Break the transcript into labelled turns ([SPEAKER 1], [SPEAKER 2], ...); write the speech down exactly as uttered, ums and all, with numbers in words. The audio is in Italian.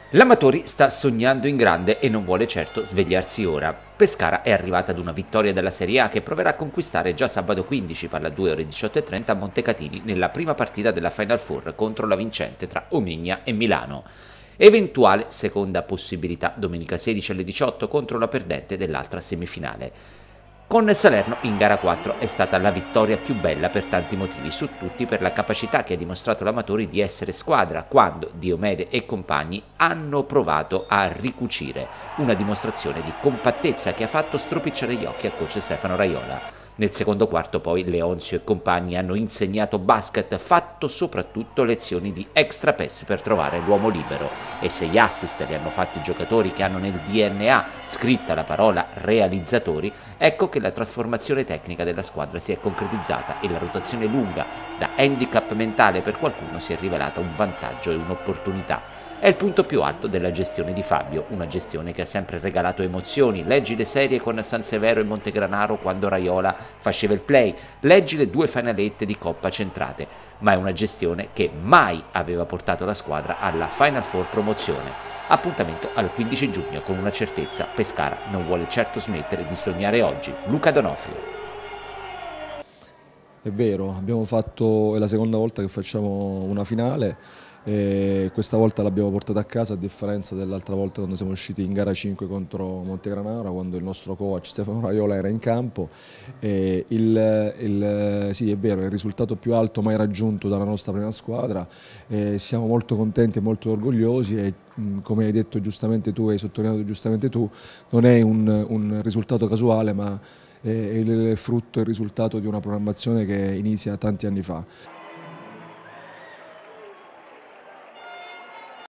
[SPEAKER 1] L'Amatori sta sognando in grande e non vuole certo svegliarsi ora. Pescara è arrivata ad una vittoria della Serie A che proverà a conquistare già sabato quindici per le due ore diciotto e trenta a Montecatini nella prima partita della Final Four contro la vincente tra Omegna e Milano. Eventuale seconda possibilità domenica sedici alle diciotto contro la perdente dell'altra semifinale. Con Salerno in gara quattro è stata la vittoria più bella per tanti motivi, su tutti per la capacità che ha dimostrato l'Amatori di essere squadra quando Diomede e compagni hanno provato a ricucire, una dimostrazione di compattezza che ha fatto stropicciare gli occhi a coach Stefano Raiola. Nel secondo quarto poi Leonzio e compagni hanno insegnato basket, fatto soprattutto lezioni di extra pass per trovare l'uomo libero, e se gli assist li hanno fatti i giocatori che hanno nel D N A scritta la parola realizzatori, ecco che la trasformazione tecnica della squadra si è concretizzata e la rotazione lunga da handicap mentale per qualcuno si è rivelata un vantaggio e un'opportunità. È il punto più alto della gestione di Fabio, una gestione che ha sempre regalato emozioni. Leggi le serie con San Severo e Montegranaro quando Raiola faceva il play, leggi le due finalette di Coppa centrate, ma è una gestione che mai aveva portato la squadra alla Final Four promozione. Appuntamento al quindici giugno con una certezza: Pescara non vuole certo smettere di sognare oggi. Luca Donofrio.
[SPEAKER 2] È vero, abbiamo fatto, è la seconda volta che facciamo una finale e questa volta l'abbiamo portata a casa, a differenza dell'altra volta quando siamo usciti in gara cinque contro Montegranaro, quando il nostro coach Stefano Raiola era in campo. E il, il, sì, è vero, è il risultato più alto mai raggiunto dalla nostra prima squadra, e siamo molto contenti e molto orgogliosi e, come hai detto giustamente tu e hai sottolineato giustamente tu, non è un, un risultato casuale, ma è il frutto e il risultato di una programmazione che inizia tanti anni fa.